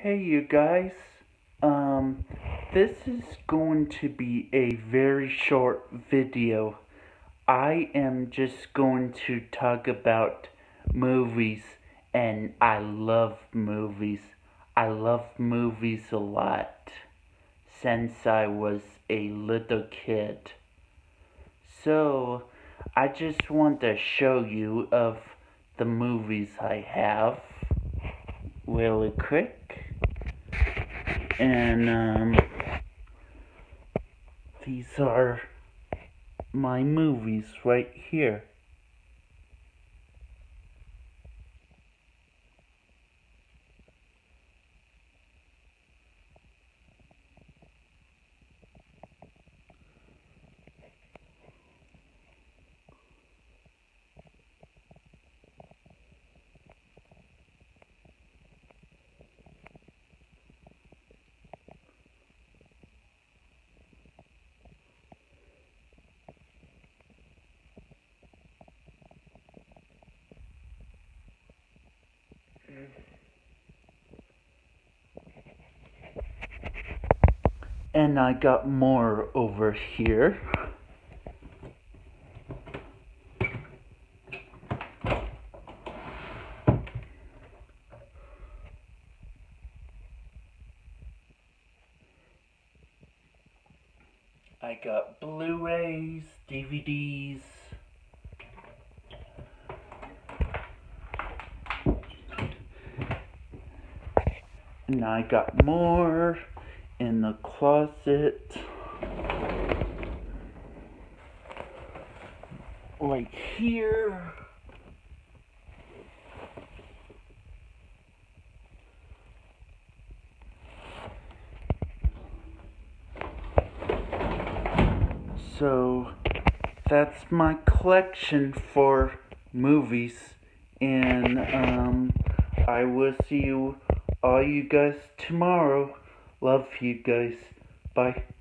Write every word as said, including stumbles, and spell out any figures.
Hey you guys, um, this is going to be a very short video. I am just going to talk about movies, and I love movies. I love movies a lot since I was a little kid. So, I just want to show you of the movies I have really quick. And, um, these are my movies right here. And I got more over here. I got Blu-rays, D V Ds, and I got more in the closet right here. So that's my collection for movies, and um, I will see you all you guys tomorrow. Love you guys. Bye.